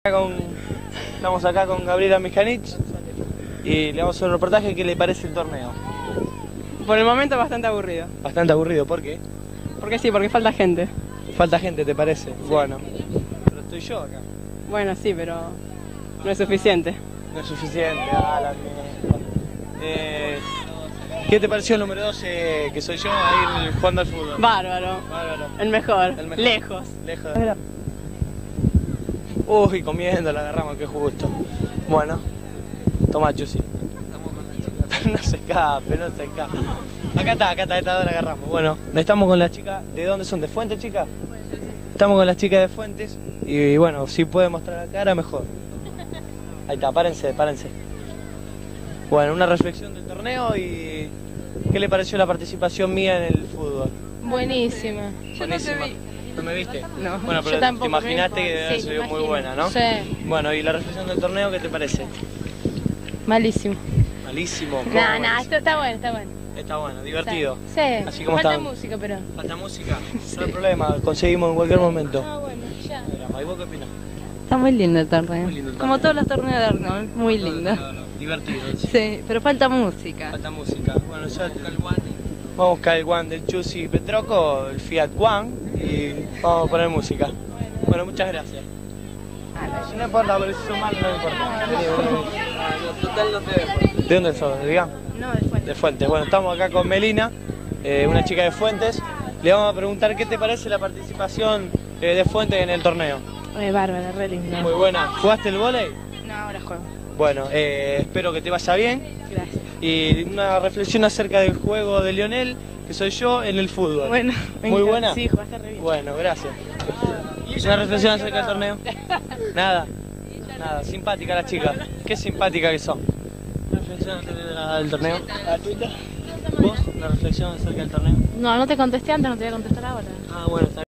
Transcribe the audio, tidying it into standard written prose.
Estamos acá con Gabriela Miscanich y le vamos a hacer un reportaje. ¿Qué le parece el torneo? Por el momento bastante aburrido. Bastante aburrido, ¿por qué? Porque sí, porque falta gente. Falta gente, ¿te parece? Sí. Bueno, pero estoy yo acá. Bueno, sí, pero no es suficiente. No es suficiente, la mierda. ¿Qué te pareció el número 12, que soy yo, ahí jugando al fútbol? Bárbaro. Bárbaro. El mejor. El mejor. Lejos. Lejos. Uy, comiendo, la agarramos, qué justo. Bueno, toma Chusi. No se escape, no se escape. Acá está, la agarramos. Bueno, estamos con las chicas. ¿De dónde son? ¿De Fuentes, chicas? Estamos con las chicas de Fuentes. Y bueno, si puede mostrar la cara, mejor. Ahí está, párense. Bueno, una reflexión del torneo y... ¿qué le pareció la participación mía en el fútbol? Buenísima. Buenísima. ¿No me viste? No. Bueno, pero te imaginaste que debe haber sido muy buena, ¿no? Sí. Bueno, ¿y la reflexión del torneo qué te parece? Malísimo. Malísimo. No, esto está bueno, está bueno. Está bueno, divertido. Sí. Así como falta está. música, pero. ¿Falta música? No hay problema, conseguimos en cualquier momento. Ah, bueno, ya. ¿Y vos qué opinás? Está muy lindo el torneo. Muy lindo el Como torneo. todos los torneos de Arnold, muy lindo. Divertido. Sí, pero falta música. Falta música. Bueno, ya vamos a buscar el One del Chusi Petroco, el Fiat One, y vamos a poner música. Bueno, muchas gracias. Si no importa, lo que hizo mal no importa. ¿De dónde sos? ¿De Vigán? No, de Fuentes. De Fuentes. Bueno, estamos acá con Melina, una chica de Fuentes. Le vamos a preguntar qué te parece la participación de Fuentes en el torneo. Bárbara, re linda. Muy buena. ¿Jugaste el vóley? No, ahora juego. Bueno, espero que te vaya bien. Gracias. Y una reflexión acerca del juego de Lionel, que soy yo, en el fútbol. Bueno, muy buena. Sí, jugaste re bien. Bueno, gracias. ¿Una reflexión acerca del torneo? Nada. Nada, simpática la chica. Qué simpática que son. ¿Una reflexión acerca del torneo? ¿Vos? ¿Una reflexión acerca del torneo? No te contesté antes, no te voy a contestar ahora. Ah, bueno, está bien.